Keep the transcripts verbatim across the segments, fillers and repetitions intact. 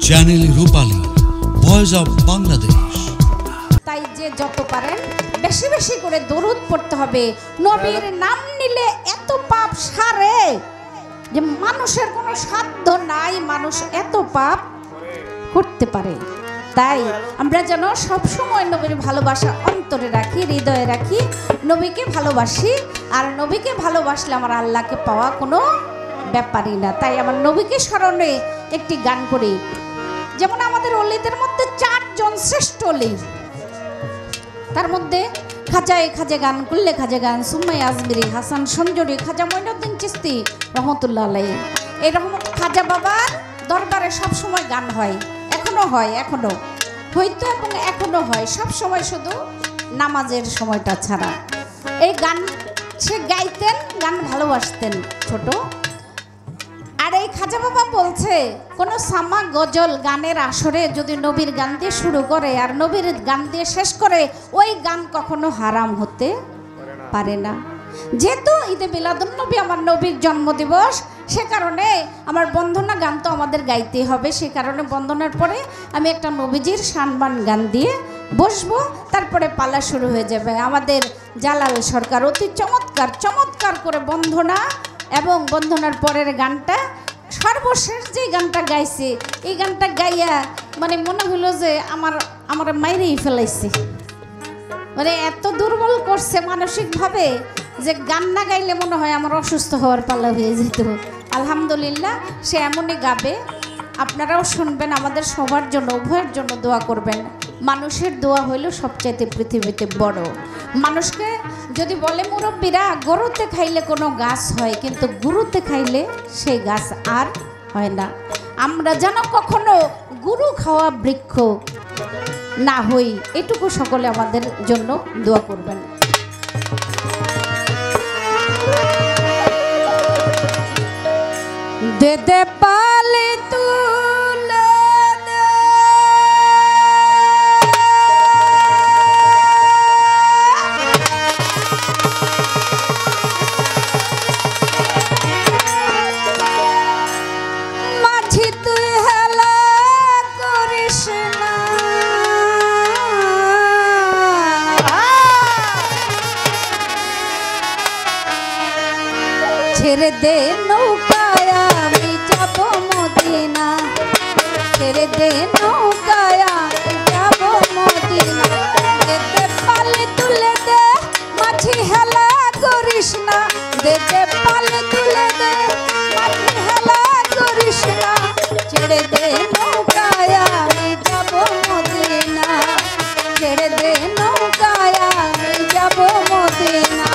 Channel Rupali, voice of Bangladesh. তাই যে যত পারেন বেশি বেশি করে দরুদ পড়তে হবে। নবীর নাম নিলে এত পাপ সারে যে মানুষের কোনো সাধ্য নাই, মানুষ এত পাপ করতে পারে। তাই আমরা যেন সবসময় নবীর ভালোবাসা অন্তরে রাখি, হৃদয়ে রাখি, নবীকে ভালোবাসি। আর নবীকে ভালোবাসলে আমার আল্লাহকে পাওয়া কোনো ব্যাপারই না। তাই আমার নবীকে স্মরণে একটি গান করি। যেমন আমাদের অলিদের মধ্যে চারজন শ্রেষ্ঠ অলি, তার মধ্যে খাজায় খাজা গান, কুল্লে খাজা গান, সুম্মাই আজমিরি, হাসান সঞ্জরি, খাজা মঈনুদ্দিন চিশতি রহমতুল্লাহ আলাইহি। এই রহমত খাজা বাবার দরবারে সবসময় গান হয়, এখনো হয়, এখনো হয়তো এবং এখনো হয়, সব সময়, শুধু নামাজের সময়টা ছাড়া। এই গান সে গাইতেন, গান ভালোবাসতেন ছোট। আর এই খাজা বাবা বলছে, কোনো সামা গজল গানের আসরে যদি নবীর গান দিয়ে শুরু করে আর নবীর গান দিয়ে শেষ করে, ওই গান কখনো হারাম হতে পারে না। যেহেতু ঈদে মিলাদুন্নবী আমার নবীর জন্মদিবস, সে কারণে আমার বন্দনা গান তো আমাদের গাইতে হবে। সে কারণে বন্দনার পরে আমি একটা নবীজির সম্মান গান দিয়ে বসবো, তারপরে পালা শুরু হয়ে যাবে। আমাদের জালাল সরকার অতি চমৎকার চমৎকার করে বন্দনা এবং বন্দনার পরের গানটা, সর্বশেষ যে গানটা গাইছে, এই গানটা গাইয়া মানে মনে হলো যে আমার আমার মাইরেই ফেলাইছে, মানে এত দুর্বল করছে মানসিকভাবে যে গান না গাইলে মনে হয় আমার অসুস্থ হওয়ার পালা হয়ে যেত। আলহামদুলিল্লাহ, সে এমনই গাবে। আপনারাও শুনবেন, আমাদের সবার জন্য, উভয়ের জন্য দোয়া করবেন। মানুষের দোয়া হইল সবচাইতে পৃথিবীতে বড়। মানুষকে যদি বলে মুরব্বীরা গরুতে খাইলে কোনো গাছ হয়, কিন্তু গুরুতে খাইলে সেই গাছ আর হয় না। আমরা যেন কখনো গুরু খাওয়া বৃক্ষ না হই, এটুকু সকলে আমাদের জন্য দোয়া করবেন। দে দে পালে তুলে দে, মাঝি তুই হেলা করিস না, ছেড়ে দে নৌকায় আমি যাব মদিনা, ছেড়ে দে নৌকায় আমি যাব মদিনা। যেতে পালে তুলে দে, মাঝি হেলা করিস না, যেতে পালে তুলে দে, মাঝি হেলা করিস না, ছেড়ে দে নৌকায় আমি যাব মদিনা, ছেড়ে দে নৌকায় আমি যাব মদিনা।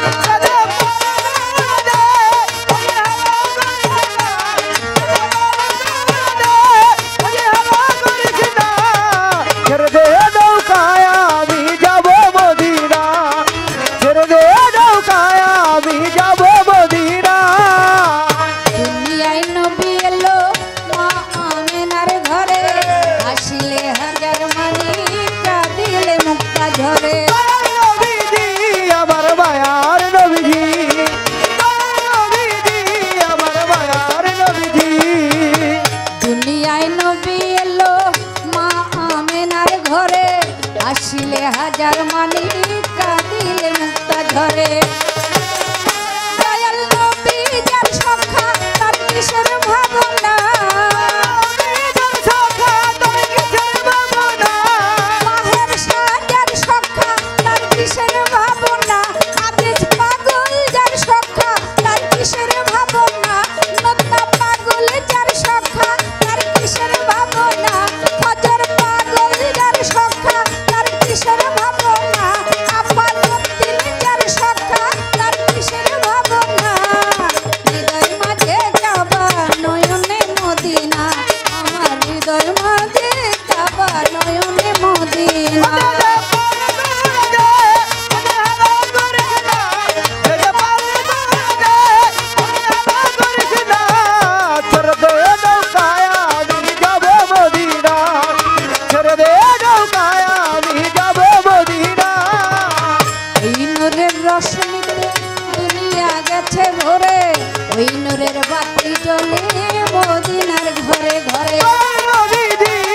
আসিলে হাজার মানি কাঁদিলে মুক্তা ঝরে। দয়াল নবী যার সখা তার কিসের ভাবনা, মাহের সাজার সখা তার কিসের ভাবনা, আদেশ পাগল যার সখা তার কিসের ভাবনা, নত্তা পাগল যার সখা তার কিসের ভাবনা, ফজর পাগল যার সখা কিসের ভাবনা, আপার দিন যার সখা তার কিসের ভাবনা। হৃদয় মাঝে যাবা নয়নে মদিনা, আমার হৃদয় মাঝে যাবা নয়নে মদিনা। ওই নূরের বাতি জ্বলে মদিনার ঘরে ঘরে।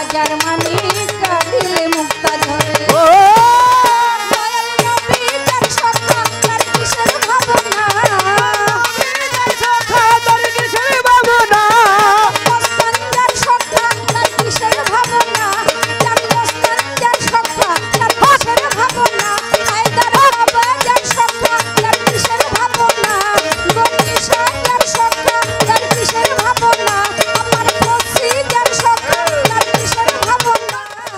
হাজার মানি কাঁদিলে মুক্তা ঝরে দয়াল নবী যার সখা তার কিসের ভাবনা মস্তান যার সখা তার কিসের ভাবনা যার মস্তান যার সখা তার কিসের ভাবনা হায়দার বাবা যার সখা তার কিসের ভাবনা গণিশা যার সখা তার কিসের ভাবনা আমার ফসি যার সখা তার কিসের ভাবনা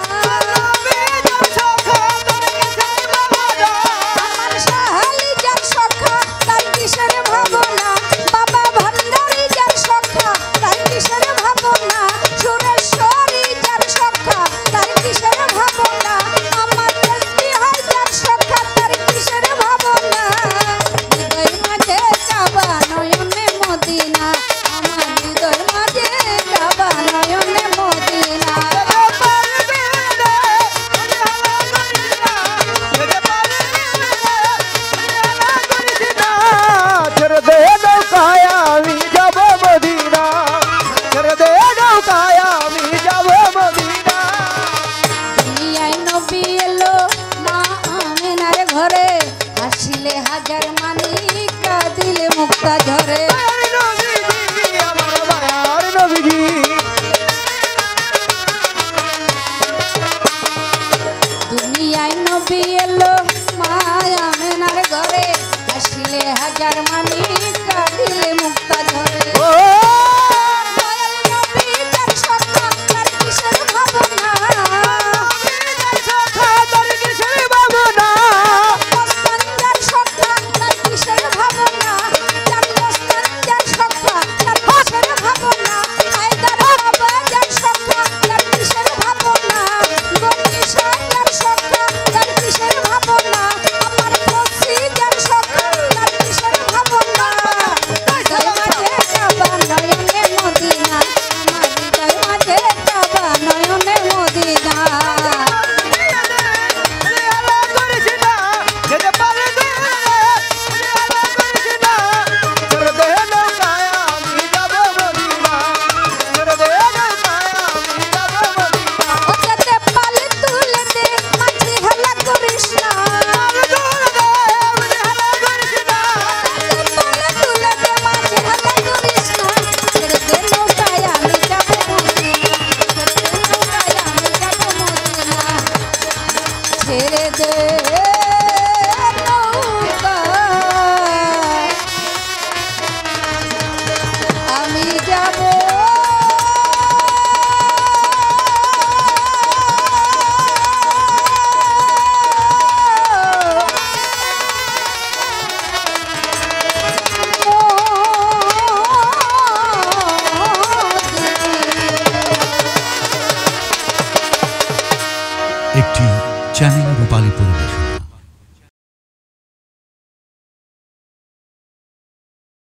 আমার শাহালি যার সখা তার কিসের ভাবনা বাবা ভান্ডারি যার সখা তার কিসের ভাবনা সুরেশ্বরী যার সখা তার কিসের ভাবনা আমার তসবিহ যার সখা তার কিসের ভাবনা হৃদয় মাঝে কাবা নয়নে মদিনা আমার হৃদয় মাঝে কাবা নয়নে মদিনা ছেড়ে দে নৌকায় আমি যাব মদিনা ছেড়ে দে নৌকায় আমি যাব মদিনা দুনিয়ায় নবী এলো মা আমেনার ঘরে আসিলে হাজার মানি কাঁদিলে মুক্তা ঝরে আমার মায়ার নবীজি দুনিয়ায় নবী এলো মা আমেনার ঘরে আসিলে হাজার মানি কাঁদিলে মুক্তা ঝরে ও দয়াল নবী যার সখা তার কিসের ভাবনা তোর কিসের ভাবনা মস্তান যার সখা তার কিসের ভাবনা যার মস্তান যার সখা তার কিসের ভাবনা হায়দার বাবা যার সখা তার কিসের ভাবনা গণিশা যার সখা তার কিসের ভাবনা আমার ফসি যার সখা তার কিসের ভাবনা হৃদয় মাঝে কাবা নয়নে মদিনা আমার হৃদয় মাঝে কাবা নয়নে মদিনা ওটাতে পালে তুলে দে মাঝি হালা করিস না ওটাতে পালে তুলে দে মাঝি হালা করিস না ছেড়ে দে নৌকায় আমি যাব মদিনা ছেড়ে দে নৌকায় আমি যাব মদিনা ছেড়ে দে নৌকায় আমি যাব একটি চ্যানেল রূপালী পরিবেশন।